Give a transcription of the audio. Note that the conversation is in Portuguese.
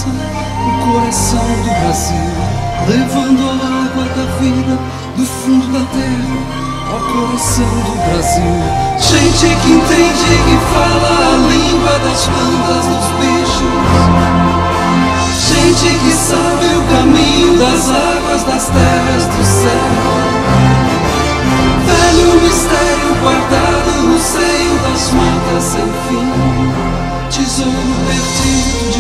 passa o coração do Brasil, levando a água da vida do fundo da terra ao coração do Brasil. Gente que entende e que fala a língua das plantas, dos bichos. Gente que sabe o caminho das águas, das terras, do céu. Velho mistério guardado no seio das matas sem fim, tesouro perdido